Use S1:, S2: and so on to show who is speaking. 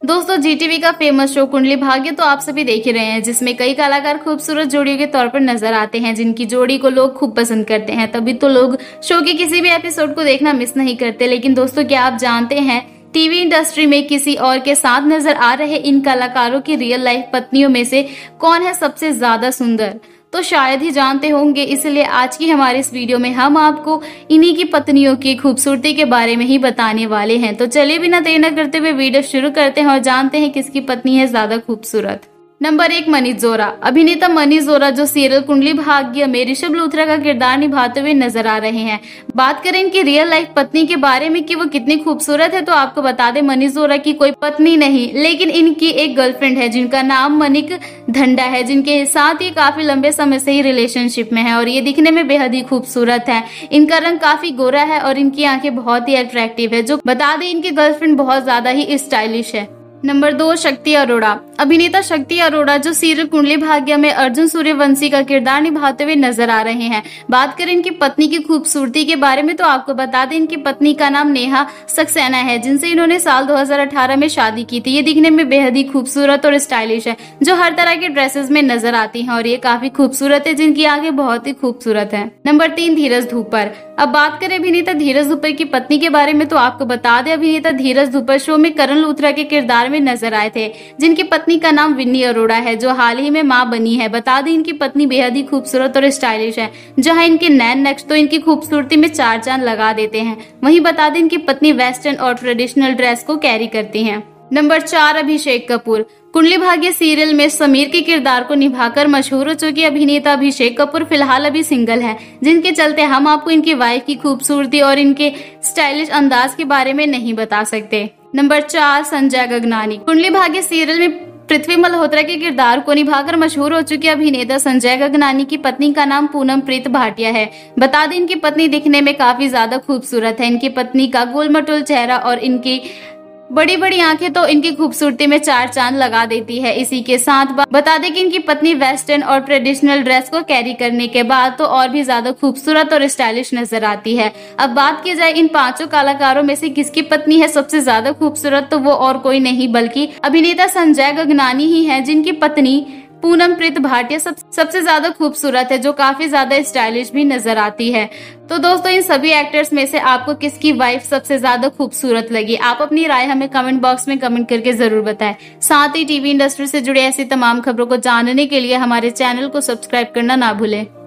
S1: दोस्तों जीटीवी का famous show Kundali Bhagya तो आप सभी देख ही रहे हैं, जिसमें कई कलाकार खूबसूरत जोड़ियों के तौर पर नजर आते हैं, जिनकी जोड़ी को लोग खूब पसंद करते हैं। तभी तो लोग शो के किसी भी एपिसोड को देखना मिस नहीं करते। लेकिन दोस्तों, क्या आप जानते हैं टीवी इंडस्ट्री में किसी और के साथ नजर आ रहे इन कलाकारों की रियल लाइफ पत्नियों में से कौन है सबसे ज्यादा सुंदर? तो शायद ही जानते होंगे, इसलिए आज की हमारे इस वीडियो में हम आपको इन्हीं की पत्नियों की खूबसूरती के बारे में ही बताने वाले हैं। तो चलिए बिना देर न करते हुए वीडियो शुरू करते हैं और जानते हैं किसकी पत्नी है ज्यादा खूबसूरत। नंबर 1, मनीष जोरा। अभिनेता मनीष जोरा जो सीरियल कुंडली भाग्य में ऋषभ लूथरा का किरदार निभाते हुए नजर आ रहे हैं। बात करें इनकी रियल लाइफ पत्नी के बारे में कि वो कितनी खूबसूरत है, तो आपको बता दें मनीष जोरा की कोई पत्नी नहीं, लेकिन इनकी एक गर्लफ्रेंड है जिनका नाम मनिक धंडा है, जिनके साथ ये काफी लंबे समय से ही रिलेशनशिप में है और ये दिखने में बेहद ही खूबसूरत है। इनका रंग काफी गोरा है और इनकी आंखें बहुत ही अट्रैक्टिव है। जो बता दें इनकी गर्लफ्रेंड बहुत ज्यादा ही स्टाइलिश है। नंबर 2, शक्ति अरोड़ा। अभिनेता शक्ति अरोड़ा जो सीरियल कुंडली भाग्य में अर्जुन सूर्यवंशी का किरदार निभाते हुए नजर आ रहे हैं। बात करें इनकी पत्नी की खूबसूरती के बारे में, तो आपको बता दें इनकी पत्नी का नाम नेहा सक्सेना है, जिनसे इन्होंने साल 2018 में शादी की थी। ये दिखने में बेहद ही खूबसूरत और स्टाइलिश है, जो हर तरह के ड्रेसेस में नजर आती है और ये काफी खूबसूरत है, जिनकी आंखें बहुत ही खूबसूरत है। नंबर 3, धीरज धूपर। अब बात करें अभिनेता धीरज धूपर की पत्नी के बारे में, तो आपको बता दें अभिनेता धीरज धूपर शो में करण लूथरा के किरदार में नजर आए थे, जिनकी पत्नी का नाम विन्नी अरोड़ा है, जो हाल ही में मां बनी है। बता दें इनकी पत्नी बेहद ही खूबसूरत और स्टाइलिश है, जहां इनके नैन नक्श तो इनकी खूबसूरती में 4 चांद लगा देते हैं। वहीं बता दें इनकी पत्नी वेस्टर्न और ट्रेडिशनल ड्रेस को कैरी करती हैं। नंबर 4, अभिषेक कपूर। कुंडली भाग्य सीरियल में समीर के किरदार को निभाकर मशहूर हो चुके अभिनेता अभिषेक कपूर फिलहाल अभी सिंगल है, जिनके चलते हम आपको इनकी वाइफ की खूबसूरती और इनके स्टाइलिश अंदाज के बारे में नहीं बता सकते। नंबर 4, संजय गगनानी। कुंडली भाग्य सीरियल में पृथ्वी मल्होत्रा के किरदार को निभाकर मशहूर हो चुके अभिनेता संजय गगनानी की पत्नी का नाम पूनम प्रीत भाटिया है। बता दें इनकी पत्नी दिखने में काफी ज्यादा खूबसूरत है। इनकी पत्नी का गोलमटोल चेहरा और इनकी बड़ी बड़ी आंखें तो इनकी खूबसूरती में 4 चांद लगा देती है। इसी के साथ बता दें कि इनकी पत्नी वेस्टर्न और ट्रेडिशनल ड्रेस को कैरी करने के बाद तो और भी ज्यादा खूबसूरत और स्टाइलिश नजर आती है। अब बात की जाए इन 5 कलाकारों में से किसकी पत्नी है सबसे ज्यादा खूबसूरत, तो वो और कोई नहीं बल्कि अभिनेता संजय गगनानी ही है, जिनकी पत्नी पूनम प्रीत भाटिया सबसे ज्यादा खूबसूरत है, जो काफी ज्यादा स्टाइलिश भी नजर आती है। तो दोस्तों, इन सभी एक्टर्स में से आपको किसकी वाइफ सबसे ज्यादा खूबसूरत लगी? आप अपनी राय हमें कमेंट बॉक्स में कमेंट करके जरूर बताएं। साथ ही टीवी इंडस्ट्री से जुड़े ऐसी तमाम खबरों को जानने के लिए हमारे चैनल को सब्सक्राइब करना ना भूलें।